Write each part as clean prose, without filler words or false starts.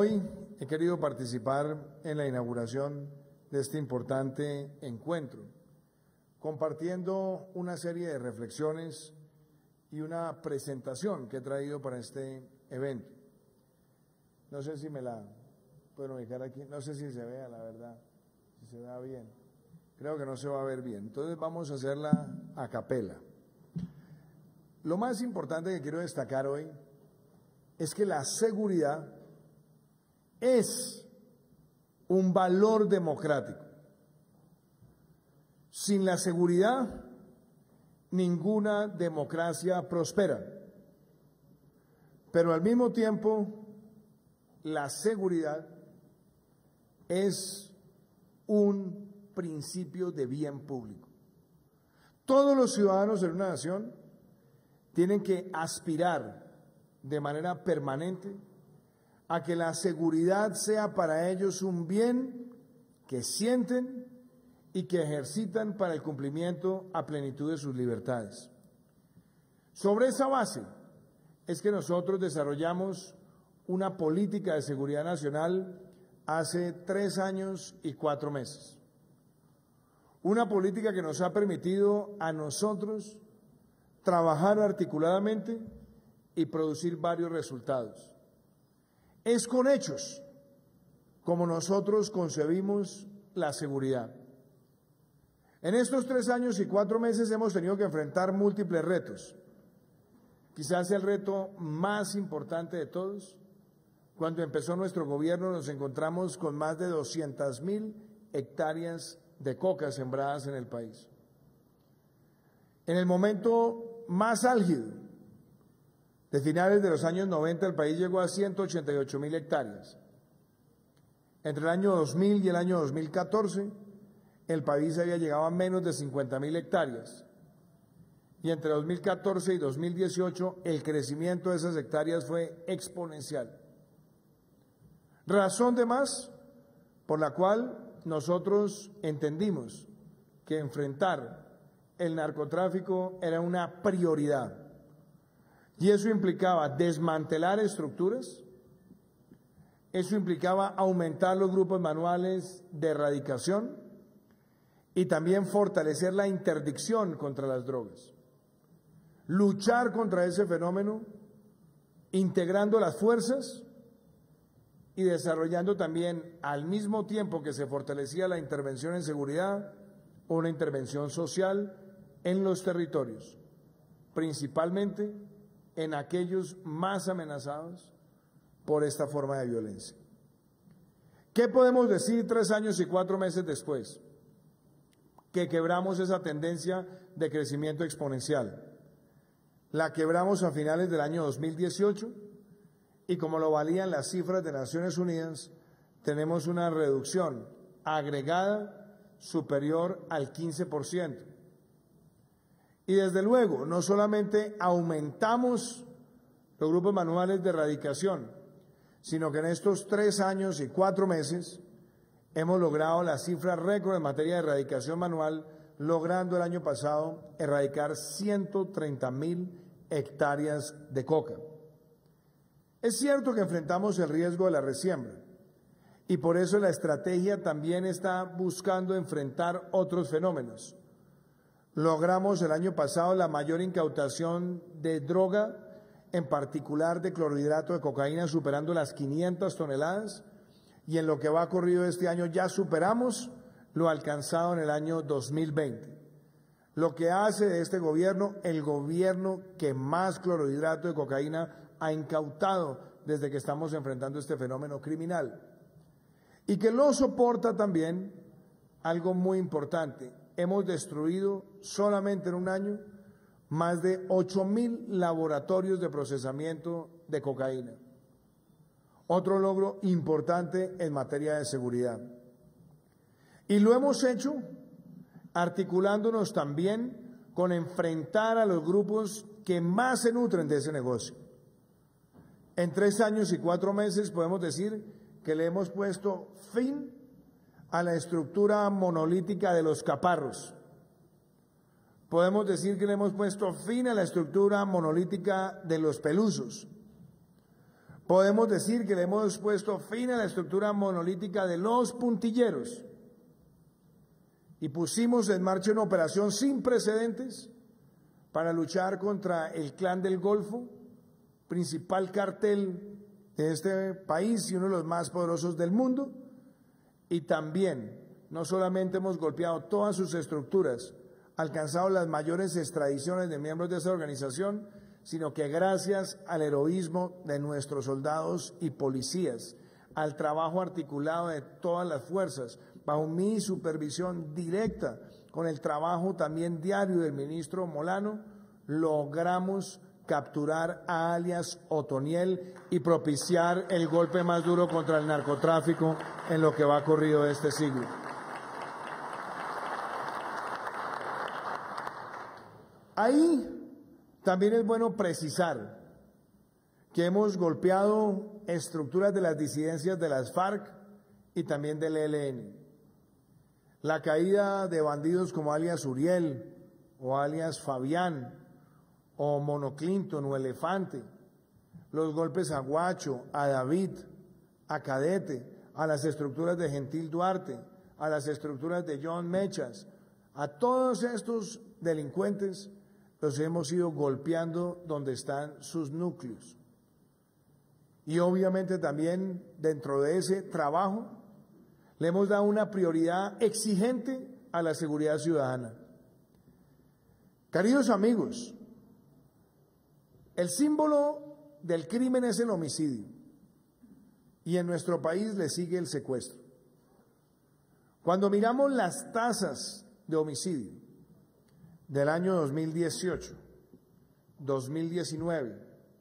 hoy he querido participar en la inauguración de este importante encuentro, compartiendo una serie de reflexiones y una presentación que he traído para este evento. No sé si me la pueden ubicar aquí, no sé si se vea, la verdad, si se vea bien. Creo que no se va a ver bien, entonces vamos a hacerla a capela. Lo más importante que quiero destacar hoy es que la seguridad es un valor democrático. Sin la seguridad, ninguna democracia prospera. Pero al mismo tiempo, la seguridad es un principio de bien público. Todos los ciudadanos de una nación tienen que aspirar de manera permanente a que la seguridad sea para ellos un bien que sienten y que ejercitan para el cumplimiento a plenitud de sus libertades. Sobre esa base es que nosotros desarrollamos una política de seguridad nacional hace 3 años y 4 meses. Una política que nos ha permitido a nosotros trabajar articuladamente y producir varios resultados. Es con hechos como nosotros concebimos la seguridad. En estos 3 años y 4 meses hemos tenido que enfrentar múltiples retos. Quizás el reto más importante de todos, cuando empezó nuestro gobierno nos encontramos con más de 200.000 hectáreas de coca sembradas en el país. En el momento más álgido, de finales de los años 90, el país llegó a 188.000 hectáreas. Entre el año 2000 y el año 2014, el país había llegado a menos de 50.000 hectáreas. Y entre 2014 y 2018, el crecimiento de esas hectáreas fue exponencial. Razón de más por la cual nosotros entendimos que enfrentar el narcotráfico era una prioridad. Y eso implicaba desmantelar estructuras, eso implicaba aumentar los grupos manuales de erradicación y también fortalecer la interdicción contra las drogas. Luchar contra ese fenómeno, integrando las fuerzas y desarrollando también, al mismo tiempo que se fortalecía la intervención en seguridad, una intervención social en los territorios, principalmente en aquellos más amenazados por esta forma de violencia. ¿Qué podemos decir 3 años y 4 meses después? Que quebramos esa tendencia de crecimiento exponencial. La quebramos a finales del año 2018 y como lo valían las cifras de Naciones Unidas, tenemos una reducción agregada superior al 15%. Y desde luego, no solamente aumentamos los grupos manuales de erradicación, sino que en estos 3 años y 4 meses hemos logrado la cifra récord en materia de erradicación manual, logrando el año pasado erradicar 130.000 hectáreas de coca. Es cierto que enfrentamos el riesgo de la resiembra y por eso la estrategia también está buscando enfrentar otros fenómenos. Logramos el año pasado la mayor incautación de droga, en particular de clorhidrato de cocaína, superando las 500 toneladas, y en lo que va corrido este año ya superamos lo alcanzado en el año 2020. Lo que hace de este gobierno el gobierno que más clorhidrato de cocaína ha incautado desde que estamos enfrentando este fenómeno criminal. Y que lo soporta también algo muy importante. Hemos destruido solamente en un año más de 8.000 laboratorios de procesamiento de cocaína. Otro logro importante en materia de seguridad. Y lo hemos hecho articulándonos también con enfrentar a los grupos que más se nutren de ese negocio. En 3 años y 4 meses podemos decir que le hemos puesto fin a la estructura monolítica de los caparros. Podemos decir que le hemos puesto fin a la estructura monolítica de los pelusos. Podemos decir que le hemos puesto fin a la estructura monolítica de los puntilleros y pusimos en marcha una operación sin precedentes para luchar contra el Clan del Golfo, principal cartel de este país y uno de los más poderosos del mundo. Y también, no solamente hemos golpeado todas sus estructuras, alcanzado las mayores extradiciones de miembros de esa organización, sino que gracias al heroísmo de nuestros soldados y policías, al trabajo articulado de todas las fuerzas, bajo mi supervisión directa, con el trabajo también diario del ministro Molano, logramos capturar a alias Otoniel y propiciar el golpe más duro contra el narcotráfico en lo que va corrido de este siglo. Ahí también es bueno precisar que hemos golpeado estructuras de las disidencias de las FARC y también del ELN. La caída de bandidos como alias Uriel o alias Fabián o Mono Clinton o Elefante, los golpes a Guacho, a David, a Cadete, a las estructuras de Gentil Duarte, a las estructuras de John Mechas, a todos estos delincuentes los hemos ido golpeando donde están sus núcleos. Y obviamente también dentro de ese trabajo le hemos dado una prioridad exigente a la seguridad ciudadana. Queridos amigos, el símbolo del crimen es el homicidio y en nuestro país le sigue el secuestro. Cuando miramos las tasas de homicidio del año 2018, 2019,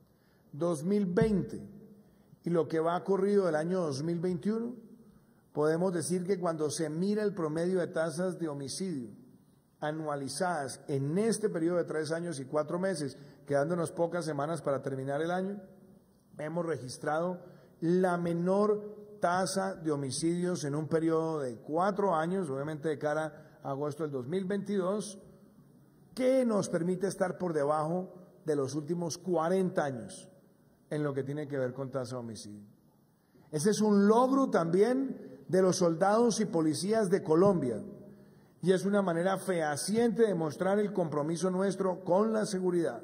2020 y lo que va corrido del año 2021, podemos decir que cuando se mira el promedio de tasas de homicidio anualizadas en este periodo de 3 años y 4 meses, quedándonos pocas semanas para terminar el año, hemos registrado la menor tasa de homicidios en un periodo de 4 años, obviamente de cara a agosto del 2022, que nos permite estar por debajo de los últimos 40 años en lo que tiene que ver con tasa de homicidio. Ese es un logro también de los soldados y policías de Colombia y es una manera fehaciente de mostrar el compromiso nuestro con la seguridad.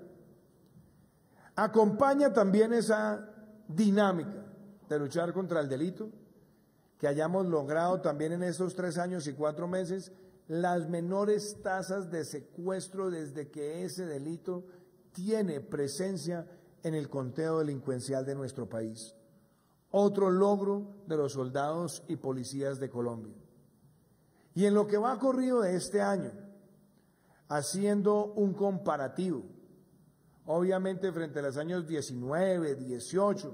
Acompaña también esa dinámica de luchar contra el delito, que hayamos logrado también en estos 3 años y 4 meses las menores tasas de secuestro desde que ese delito tiene presencia en el conteo delincuencial de nuestro país. Otro logro de los soldados y policías de Colombia. Y en lo que va corrido de este año, haciendo un comparativo, obviamente frente a los años 19, 18,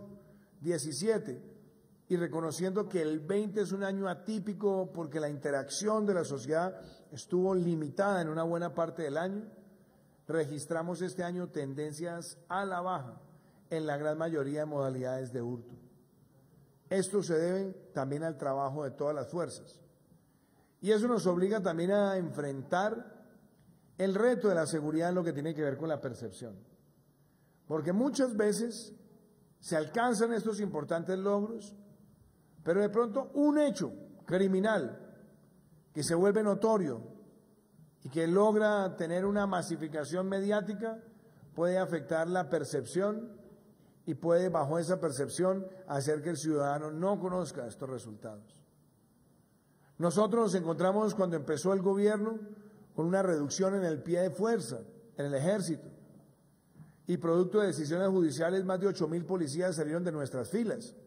17, y reconociendo que el 20 es un año atípico porque la interacción de la sociedad estuvo limitada en una buena parte del año, registramos este año tendencias a la baja en la gran mayoría de modalidades de hurto. Esto se debe también al trabajo de todas las fuerzas. Y eso nos obliga también a enfrentar el reto de la seguridad en lo que tiene que ver con la percepción. Porque muchas veces se alcanzan estos importantes logros, pero de pronto un hecho criminal que se vuelve notorio y que logra tener una masificación mediática puede afectar la percepción y puede, bajo esa percepción, hacer que el ciudadano no conozca estos resultados. Nosotros nos encontramos cuando empezó el gobierno con una reducción en el pie de fuerza, en el ejército, y producto de decisiones judiciales más de 8.000 policías salieron de nuestras filas.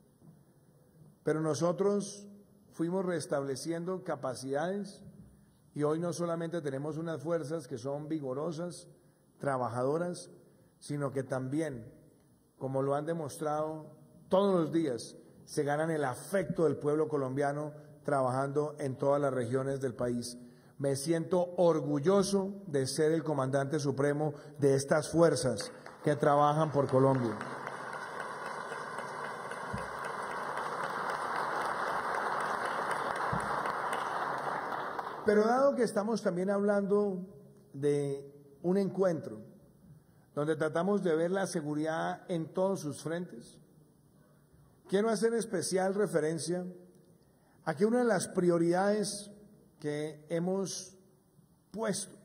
Pero nosotros fuimos restableciendo capacidades y hoy no solamente tenemos unas fuerzas que son vigorosas, trabajadoras, sino que también, como lo han demostrado todos los días, se ganan el afecto del pueblo colombiano trabajando en todas las regiones del país. Me siento orgulloso de ser el comandante supremo de estas fuerzas que trabajan por Colombia. Pero dado que estamos también hablando de un encuentro donde tratamos de ver la seguridad en todos sus frentes, quiero hacer especial referencia a que una de las prioridades que hemos puesto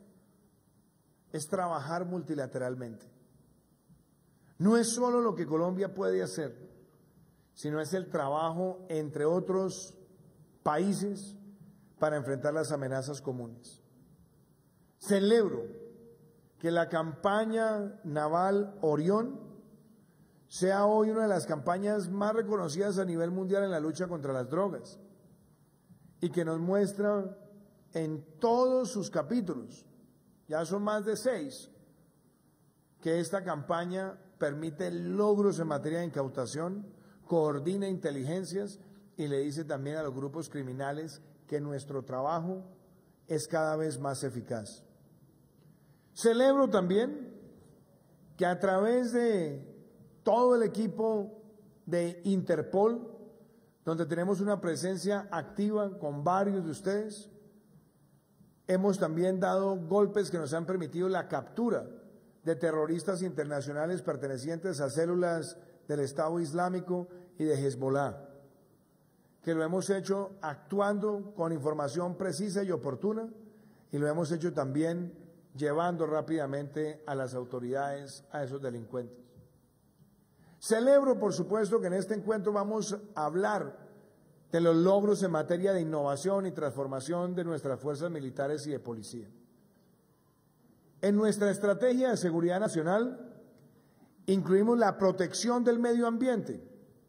es trabajar multilateralmente. No es solo lo que Colombia puede hacer, sino es el trabajo entre otros países para enfrentar las amenazas comunes. Celebro que la campaña naval Orión sea hoy una de las campañas más reconocidas a nivel mundial en la lucha contra las drogas y que nos muestra en todos sus capítulos, ya son más de 6, que esta campaña permite logros en materia de incautación, coordina inteligencias y le dice también a los grupos criminales que nuestro trabajo es cada vez más eficaz. Celebro también que a través de todo el equipo de Interpol, donde tenemos una presencia activa con varios de ustedes, hemos también dado golpes que nos han permitido la captura de terroristas internacionales pertenecientes a células del Estado Islámico y de Hezbollah, que lo hemos hecho actuando con información precisa y oportuna y lo hemos hecho también llevando rápidamente a las autoridades a esos delincuentes. Celebro, por supuesto, que en este encuentro vamos a hablar de los logros en materia de innovación y transformación de nuestras fuerzas militares y de policía. En nuestra estrategia de seguridad nacional incluimos la protección del medio ambiente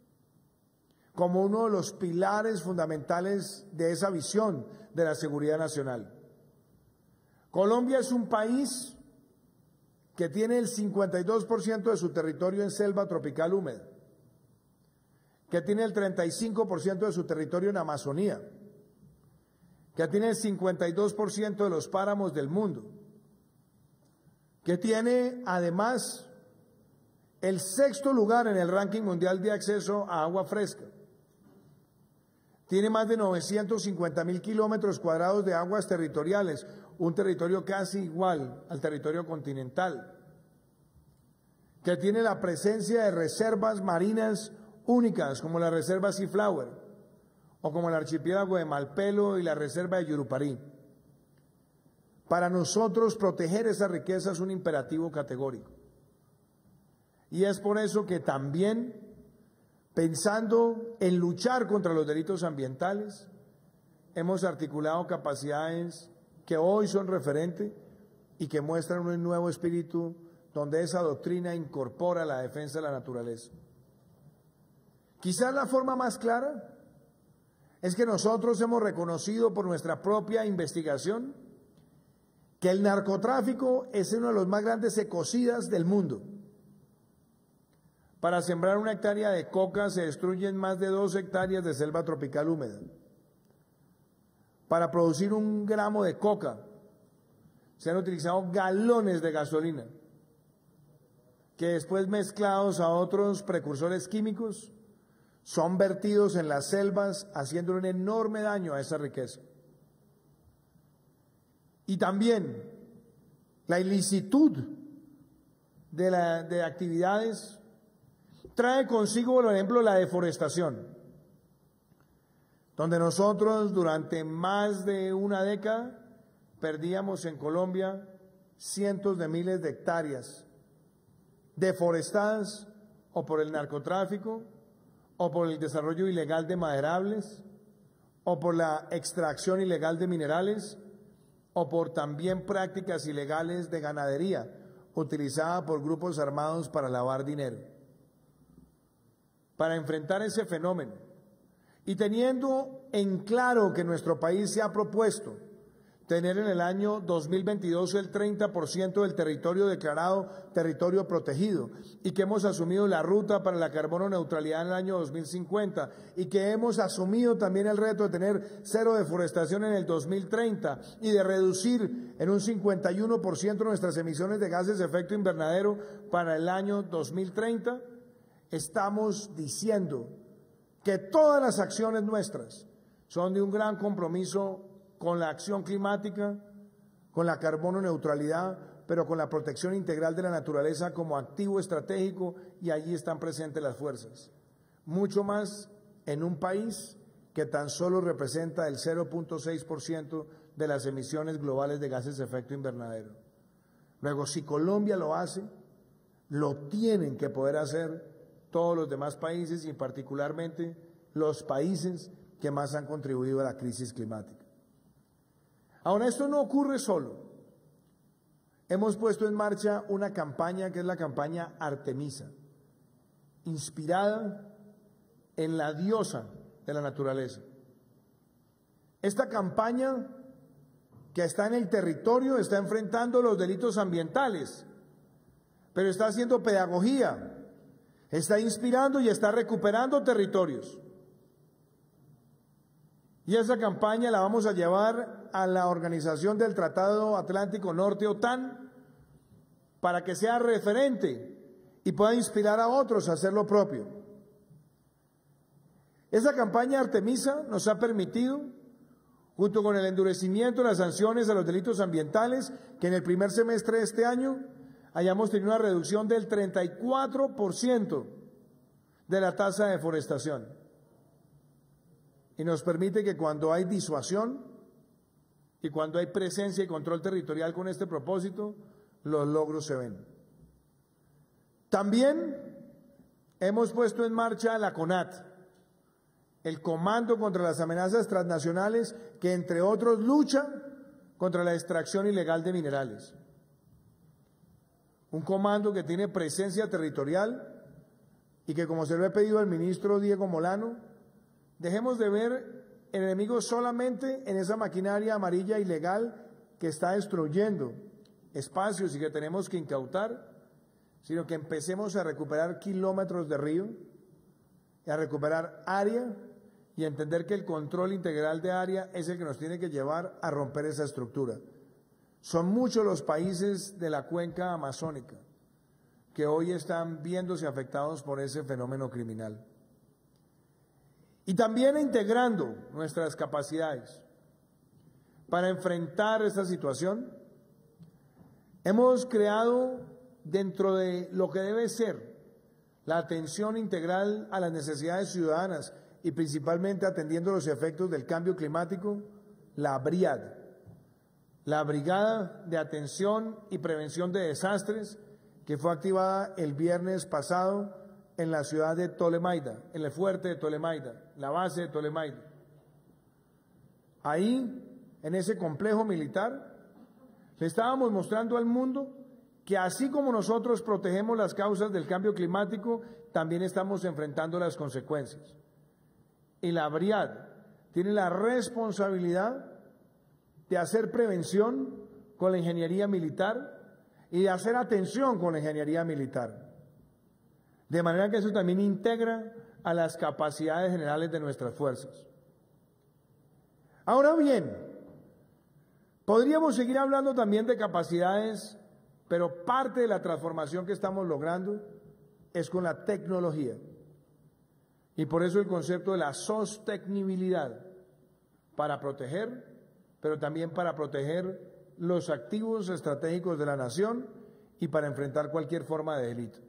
como uno de los pilares fundamentales de esa visión de la seguridad nacional. Colombia es un país que tiene el 52% de su territorio en selva tropical húmeda, que tiene el 35% de su territorio en Amazonía, que tiene el 52% de los páramos del mundo, que tiene además el 6º lugar en el ranking mundial de acceso a agua fresca. Tiene más de 950.000 kilómetros cuadrados de aguas territoriales, un territorio casi igual al territorio continental, que tiene la presencia de reservas marinas únicas como la reserva Seaflower o como el archipiélago de Malpelo y la reserva de Yuruparí. Para nosotros proteger esa riqueza es un imperativo categórico. Y es por eso que también, pensando en luchar contra los delitos ambientales, hemos articulado capacidades que hoy son referente y que muestran un nuevo espíritu donde esa doctrina incorpora la defensa de la naturaleza. Quizás la forma más clara es que nosotros hemos reconocido por nuestra propia investigación que el narcotráfico es uno de los más grandes ecocidas del mundo. Para sembrar 1 hectárea de coca se destruyen más de 2 hectáreas de selva tropical húmeda. Para producir 1 gramo de coca se han utilizado galones de gasolina, que después mezclados a otros precursores químicos son vertidos en las selvas, haciendo un enorme daño a esa riqueza. Y también la ilicitud de actividades trae consigo, por ejemplo, la deforestación, donde nosotros durante más de 1 década perdíamos en Colombia cientos de miles de hectáreas deforestadas o por el narcotráfico, o por el desarrollo ilegal de maderables, o por la extracción ilegal de minerales, o por también prácticas ilegales de ganadería utilizada por grupos armados para lavar dinero. Para enfrentar ese fenómeno y teniendo en claro que nuestro país se ha propuesto tener en el año 2022 el 30% del territorio declarado territorio protegido y que hemos asumido la ruta para la carbono neutralidad en el año 2050 y que hemos asumido también el reto de tener 0 deforestación en el 2030 y de reducir en un 51% nuestras emisiones de gases de efecto invernadero para el año 2030, estamos diciendo que todas las acciones nuestras son de un gran compromiso con la acción climática, con la carbono neutralidad, pero con la protección integral de la naturaleza como activo estratégico, y allí están presentes las fuerzas. mucho más en un país que tan solo representa el 0.6% de las emisiones globales de gases de efecto invernadero. Luego, si Colombia lo hace, lo tienen que poder hacer todos los demás países y particularmente los países que más han contribuido a la crisis climática. Ahora, esto no ocurre solo. Hemos puesto en marcha una campaña que es la campaña Artemisa, inspirada en la diosa de la naturaleza. Esta campaña que está en el territorio está enfrentando los delitos ambientales, pero está haciendo pedagogía, está inspirando y está recuperando territorios. Y esa campaña la vamos a llevar a la Organización del Tratado Atlántico Norte, OTAN, para que sea referente y pueda inspirar a otros a hacer lo propio. Esa campaña Artemisa nos ha permitido, junto con el endurecimiento de las sanciones a los delitos ambientales, que en el primer semestre de este año hayamos tenido una reducción del 34% de la tasa de deforestación. Y nos permite que cuando hay disuasión y cuando hay presencia y control territorial con este propósito, los logros se ven. También hemos puesto en marcha la CONAT, el Comando contra las Amenazas Transnacionales, que entre otros lucha contra la extracción ilegal de minerales. Un comando que tiene presencia territorial y que, como se lo he pedido al ministro Diego Molano, dejemos de ver el enemigo solamente en esa maquinaria amarilla ilegal que está destruyendo espacios y que tenemos que incautar, sino que empecemos a recuperar kilómetros de río, a recuperar área y a entender que el control integral de área es el que nos tiene que llevar a romper esa estructura. Son muchos los países de la cuenca amazónica que hoy están viéndose afectados por ese fenómeno criminal. Y también integrando nuestras capacidades para enfrentar esta situación, hemos creado dentro de lo que debe ser la atención integral a las necesidades ciudadanas y principalmente atendiendo los efectos del cambio climático, la BRIAD, la Brigada de Atención y Prevención de Desastres, que fue activada el viernes pasado en la ciudad de Tolemaida, en el fuerte de Tolemaida, la base de Tolemaida. Ahí, en ese complejo militar, le estábamos mostrando al mundo que así como nosotros protegemos las causas del cambio climático, también estamos enfrentando las consecuencias. Y la BRIAD tiene la responsabilidad de hacer prevención con la ingeniería militar y de hacer atención con la ingeniería militar. De manera que eso también integra a las capacidades generales de nuestras fuerzas. Ahora bien, podríamos seguir hablando también de capacidades, pero parte de la transformación que estamos logrando es con la tecnología. Y por eso el concepto de la sostenibilidad, para proteger, pero también para proteger los activos estratégicos de la nación y para enfrentar cualquier forma de delito.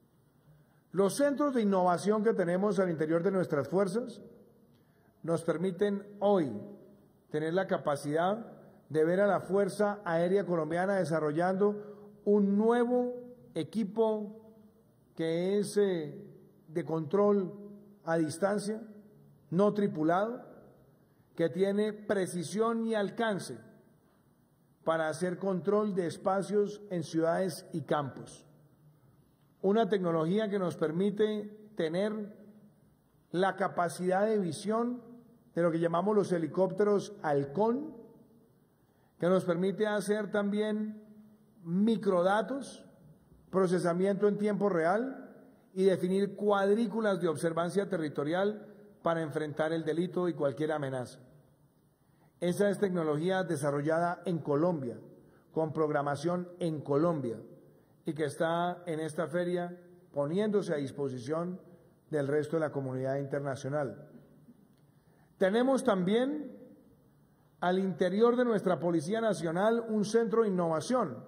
Los centros de innovación que tenemos al interior de nuestras fuerzas nos permiten hoy tener la capacidad de ver a la Fuerza Aérea Colombiana desarrollando un nuevo equipo que es de control a distancia, no tripulado, que tiene precisión y alcance para hacer control de espacios en ciudades y campos. Una tecnología que nos permite tener la capacidad de visión de lo que llamamos los helicópteros Halcón, que nos permite hacer también microdatos, procesamiento en tiempo real y definir cuadrículas de observancia territorial para enfrentar el delito y cualquier amenaza. Esa es tecnología desarrollada en Colombia, con programación en Colombia, y que está en esta feria poniéndose a disposición del resto de la comunidad internacional. Tenemos también al interior de nuestra Policía Nacional un centro de innovación,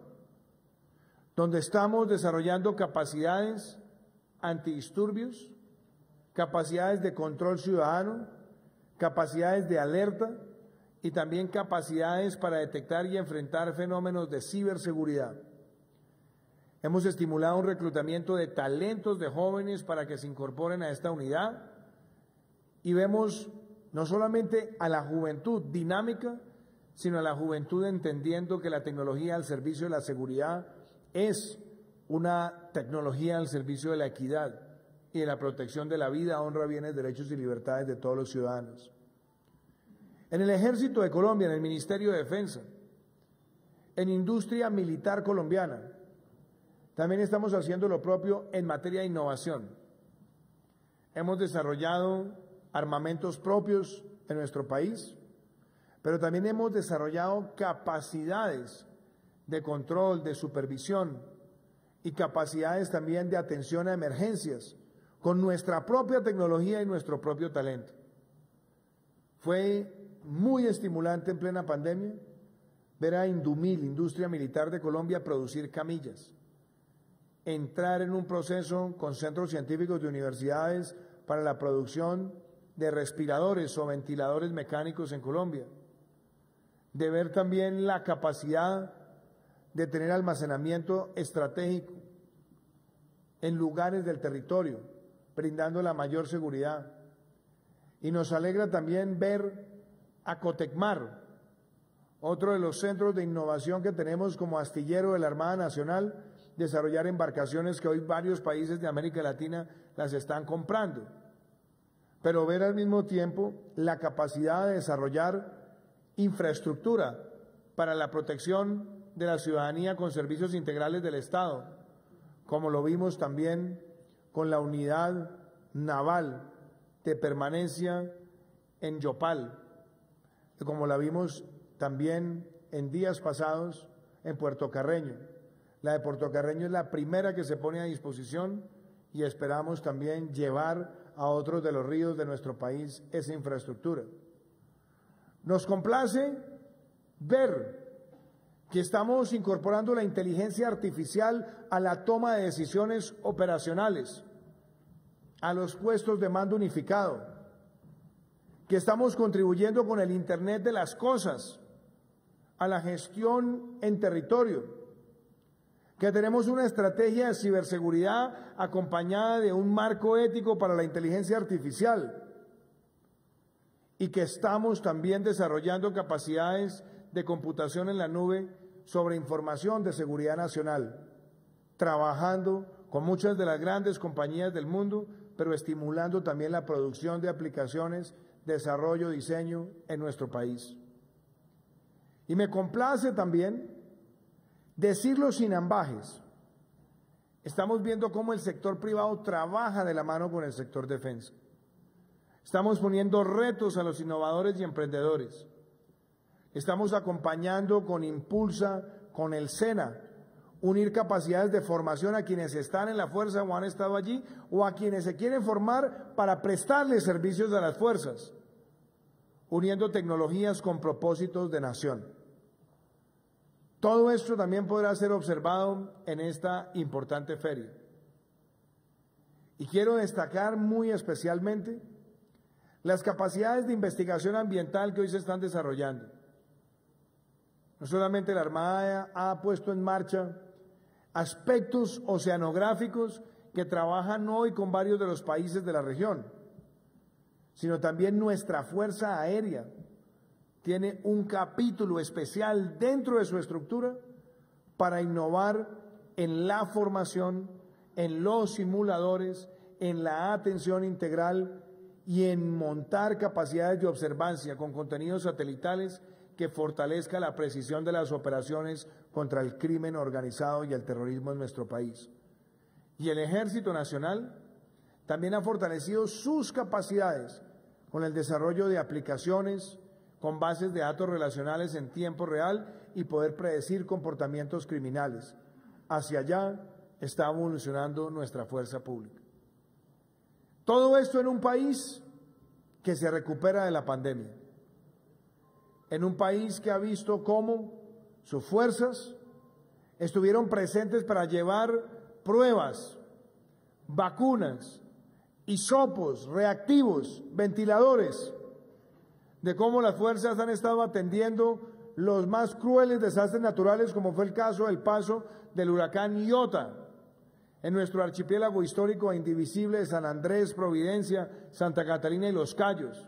donde estamos desarrollando capacidades antidisturbios, capacidades de control ciudadano, capacidades de alerta y también capacidades para detectar y enfrentar fenómenos de ciberseguridad. Hemos estimulado un reclutamiento de talentos de jóvenes para que se incorporen a esta unidad y vemos no solamente a la juventud dinámica, sino a la juventud entendiendo que la tecnología al servicio de la seguridad es una tecnología al servicio de la equidad y de la protección de la vida, honra, bienes, derechos y libertades de todos los ciudadanos. En el Ejército de Colombia, en el Ministerio de Defensa, en industria militar colombiana, también estamos haciendo lo propio en materia de innovación. Hemos desarrollado armamentos propios en nuestro país, pero también hemos desarrollado capacidades de control, de supervisión y capacidades también de atención a emergencias con nuestra propia tecnología y nuestro propio talento. Fue muy estimulante en plena pandemia ver a Indumil, Industria Militar de Colombia, producir camillas, entrar en un proceso con centros científicos de universidades para la producción de respiradores o ventiladores mecánicos en Colombia, de ver también la capacidad de tener almacenamiento estratégico en lugares del territorio, brindando la mayor seguridad. Y nos alegra también ver a Cotecmar, otro de los centros de innovación que tenemos como astillero de la Armada Nacional, desarrollar embarcaciones que hoy varios países de América Latina las están comprando. Pero ver al mismo tiempo la capacidad de desarrollar infraestructura para la protección de la ciudadanía con servicios integrales del Estado, como lo vimos también con la unidad naval de permanencia en Yopal, como la vimos también en días pasados en Puerto Carreño. La de Puerto Carreño es la primera que se pone a disposición y esperamos también llevar a otros de los ríos de nuestro país esa infraestructura. Nos complace ver que estamos incorporando la inteligencia artificial a la toma de decisiones operacionales, a los puestos de mando unificado, que estamos contribuyendo con el Internet de las cosas a la gestión en territorio, que tenemos una estrategia de ciberseguridad acompañada de un marco ético para la inteligencia artificial y que estamos también desarrollando capacidades de computación en la nube sobre información de seguridad nacional, trabajando con muchas de las grandes compañías del mundo, pero estimulando también la producción de aplicaciones, desarrollo, diseño en nuestro país. Y me complace también decirlo sin ambajes. Estamos viendo cómo el sector privado trabaja de la mano con el sector defensa. Estamos poniendo retos a los innovadores y emprendedores. Estamos acompañando con Impulsa, con el SENA, unir capacidades de formación a quienes están en la fuerza o han estado allí, o a quienes se quieren formar para prestarles servicios a las fuerzas, uniendo tecnologías con propósitos de nación. Todo esto también podrá ser observado en esta importante feria. Y quiero destacar muy especialmente las capacidades de investigación ambiental que hoy se están desarrollando. No solamente la Armada ha puesto en marcha aspectos oceanográficos que trabajan hoy con varios de los países de la región, sino también nuestra Fuerza Aérea tiene un capítulo especial dentro de su estructura para innovar en la formación, en los simuladores, en la atención integral y en montar capacidades de observancia con contenidos satelitales que fortalezca la precisión de las operaciones contra el crimen organizado y el terrorismo en nuestro país. Y el Ejército Nacional también ha fortalecido sus capacidades con el desarrollo de aplicaciones con bases de datos relacionales en tiempo real y poder predecir comportamientos criminales. Hacia allá está evolucionando nuestra fuerza pública. Todo esto en un país que se recupera de la pandemia, en un país que ha visto cómo sus fuerzas estuvieron presentes para llevar pruebas, vacunas hisopos, reactivos, ventiladores, de cómo las fuerzas han estado atendiendo los más crueles desastres naturales, como fue el caso del paso del huracán Iota en nuestro archipiélago histórico e indivisible de San Andrés, Providencia, Santa Catarina y Los Cayos.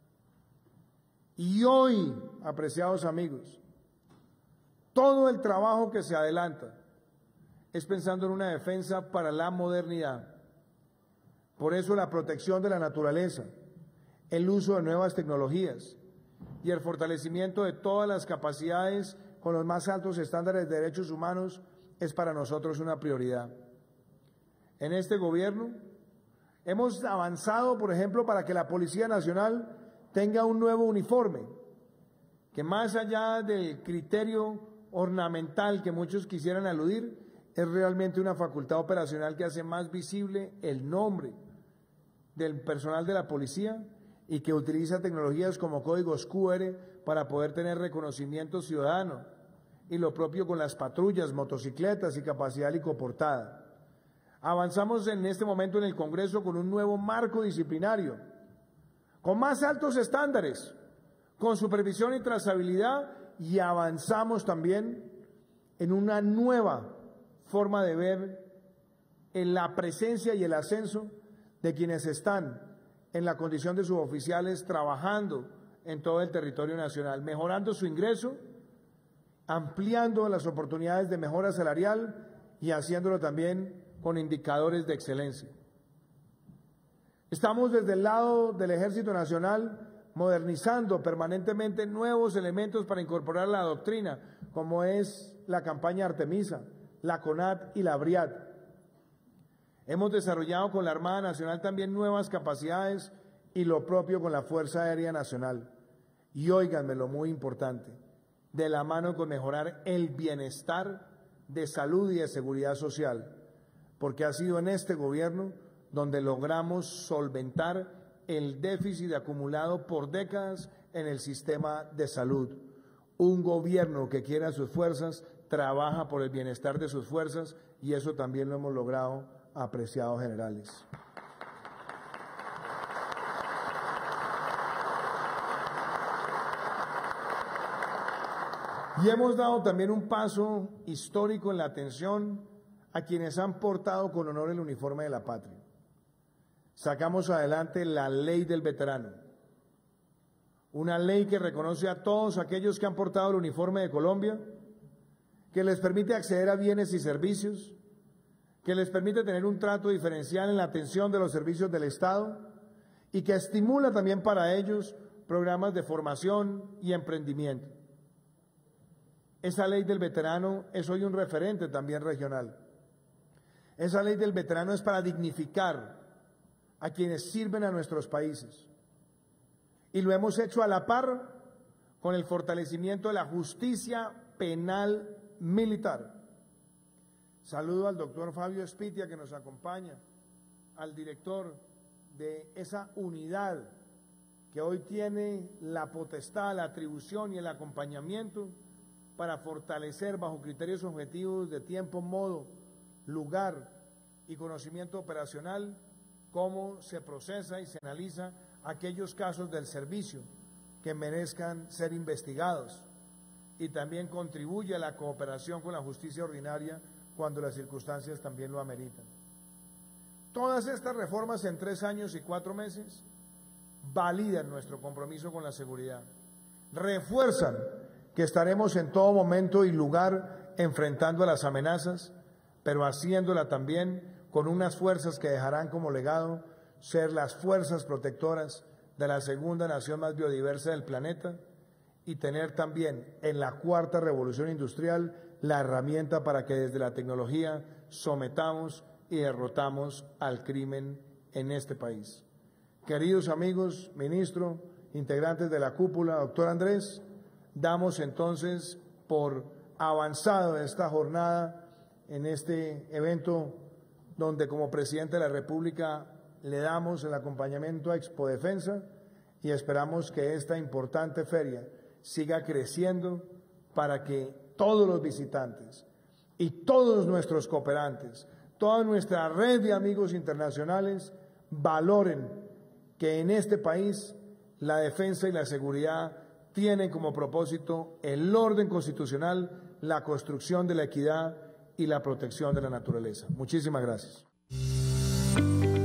Y hoy, apreciados amigos, todo el trabajo que se adelanta es pensando en una defensa para la modernidad. Por eso la protección de la naturaleza, el uso de nuevas tecnologías y el fortalecimiento de todas las capacidades con los más altos estándares de derechos humanos es para nosotros una prioridad. En este gobierno hemos avanzado, por ejemplo, para que la Policía Nacional tenga un nuevo uniforme, que más allá del criterio ornamental que muchos quisieran aludir, es realmente una facultad operacional que hace más visible el nombre del personal de la policía y que utiliza tecnologías como códigos QR para poder tener reconocimiento ciudadano, y lo propio con las patrullas, motocicletas y capacidad helicoportada. Avanzamos en este momento en el Congreso con un nuevo marco disciplinario, con más altos estándares, con supervisión y trazabilidad, y avanzamos también en una nueva forma de ver en la presencia y el ascenso de quienes están en la condición de suboficiales trabajando en todo el territorio nacional, mejorando su ingreso, ampliando las oportunidades de mejora salarial y haciéndolo también con indicadores de excelencia. Estamos desde el lado del Ejército Nacional modernizando permanentemente nuevos elementos para incorporar la doctrina, como es la campaña Artemisa, la CONAT y la BRIAT. Hemos desarrollado con la Armada Nacional también nuevas capacidades y lo propio con la Fuerza Aérea Nacional. Y óiganme lo muy importante, de la mano con mejorar el bienestar de salud y de seguridad social, porque ha sido en este gobierno donde logramos solventar el déficit acumulado por décadas en el sistema de salud. Un gobierno que quiere a sus fuerzas trabaja por el bienestar de sus fuerzas, y eso también lo hemos logrado, apreciados generales. Y hemos dado también un paso histórico en la atención a quienes han portado con honor el uniforme de la patria. Sacamos adelante la ley del veterano, una ley que reconoce a todos aquellos que han portado el uniforme de Colombia, que les permite acceder a bienes y servicios, que les permite tener un trato diferencial en la atención de los servicios del Estado y que estimula también para ellos programas de formación y emprendimiento. Esa ley del veterano es hoy un referente también regional. Esa ley del veterano es para dignificar a quienes sirven a nuestros países. Y lo hemos hecho a la par con el fortalecimiento de la justicia penal militar. Saludo al doctor Fabio Espitia, que nos acompaña, al director de esa unidad que hoy tiene la potestad, la atribución y el acompañamiento para fortalecer bajo criterios objetivos de tiempo, modo, lugar y conocimiento operacional cómo se procesa y se analiza aquellos casos del servicio que merezcan ser investigados, y también contribuye a la cooperación con la justicia ordinaria cuando las circunstancias también lo ameritan. Todas estas reformas en 3 años y 4 meses validan nuestro compromiso con la seguridad, refuerzan que estaremos en todo momento y lugar enfrentando a las amenazas, pero haciéndola también con unas fuerzas que dejarán como legado ser las fuerzas protectoras de la segunda nación más biodiversa del planeta, y tener también en la 4ª revolución industrial la herramienta para que desde la tecnología sometamos y derrotamos al crimen en este país. Queridos amigos, ministro, integrantes de la cúpula, doctor Andrés, damos entonces por avanzado esta jornada en este evento donde como presidente de la República le damos el acompañamiento a Expo Defensa, y esperamos que esta importante feria siga creciendo para que todos los visitantes y todos nuestros cooperantes, toda nuestra red de amigos internacionales valoren que en este país la defensa y la seguridad tienen como propósito el orden constitucional, la construcción de la equidad y la protección de la naturaleza. Muchísimas gracias.